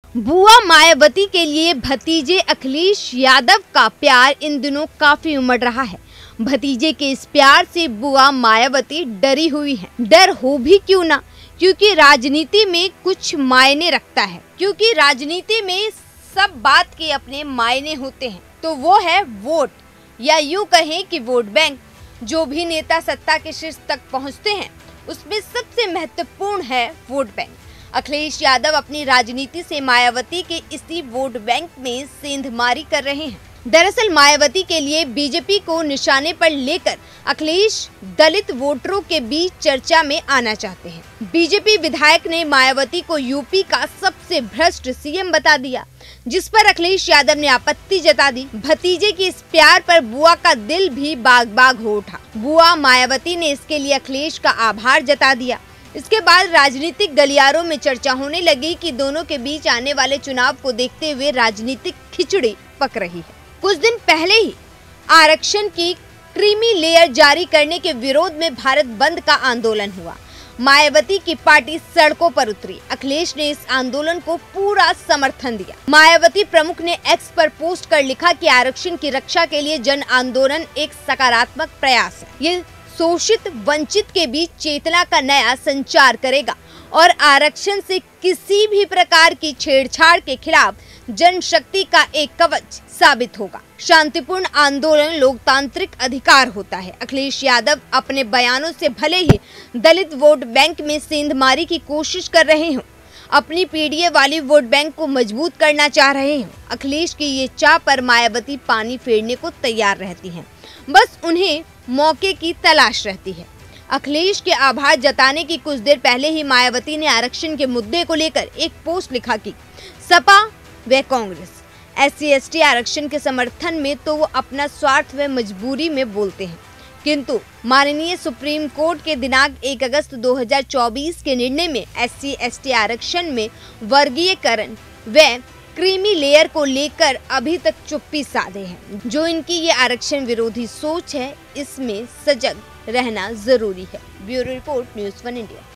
बुआ मायावती के लिए भतीजे अखिलेश यादव का प्यार इन दिनों काफी उमड़ रहा है। भतीजे के इस प्यार से बुआ मायावती डरी हुई हैं। डर हो भी क्यों ना, क्योंकि राजनीति में कुछ मायने रखता है। क्योंकि राजनीति में सब बात के अपने मायने होते हैं, तो वो है वोट, या यूं कहें कि वोट बैंक। जो भी नेता सत्ता के शीर्ष तक पहुंचते हैं, उसमें सबसे महत्वपूर्ण है वोट बैंक। अखिलेश यादव अपनी राजनीति से मायावती के इसी वोट बैंक में सेंधमारी कर रहे हैं। दरअसल मायावती के लिए बीजेपी को निशाने पर लेकर अखिलेश दलित वोटरों के बीच चर्चा में आना चाहते हैं। बीजेपी विधायक ने मायावती को यूपी का सबसे भ्रष्ट सीएम बता दिया, जिस पर अखिलेश यादव ने आपत्ति जता दी। भतीजे की इस प्यार पर बुआ का दिल भी बाग बाग हो उठा। बुआ मायावती ने इसके लिए अखिलेश का आभार जता दिया। इसके बाद राजनीतिक गलियारों में चर्चा होने लगी कि दोनों के बीच आने वाले चुनाव को देखते हुए राजनीतिक खिचड़ी पक रही है। कुछ दिन पहले ही आरक्षण की क्रीमी लेयर जारी करने के विरोध में भारत बंद का आंदोलन हुआ। मायावती की पार्टी सड़कों पर उतरी। अखिलेश ने इस आंदोलन को पूरा समर्थन दिया। मायावती प्रमुख ने एक्स पर पोस्ट कर लिखा कि आरक्षण की रक्षा के लिए जन आंदोलन एक सकारात्मक प्रयास है। ये शोषित वंचित के बीच चेतना का नया संचार करेगा और आरक्षण से किसी भी प्रकार की छेड़छाड़ के खिलाफ जनशक्ति का एक कवच साबित होगा। शांतिपूर्ण आंदोलन लोकतांत्रिक अधिकार होता है। अखिलेश यादव अपने बयानों से भले ही दलित वोट बैंक में सेंधमारी की कोशिश कर रहे हों, अपनी पीडीए वाली वोट बैंक को मजबूत करना चाह रहे हों, अखिलेश की ये चाह पर मायावती पानी फेरने को तैयार रहती हैं। बस उन्हें मौके की तलाश रहती है। अखिलेश के आभार जताने की कुछ देर पहले ही मायावती ने आरक्षण के मुद्दे को लेकर एक पोस्ट लिखा कि सपा व कांग्रेस SC/ST आरक्षण के समर्थन में तो वो अपना स्वार्थ व मजबूरी में बोलते हैं, किंतु माननीय सुप्रीम कोर्ट के दिनांक 1 अगस्त 2024 के निर्णय में SC/ST आरक्षण में वर्गीयकरण व क्रीमी लेयर को लेकर अभी तक चुप्पी साधे हैं। जो इनकी ये आरक्षण विरोधी सोच है, इसमें सजग रहना जरूरी है। Bureau report, news 1 India.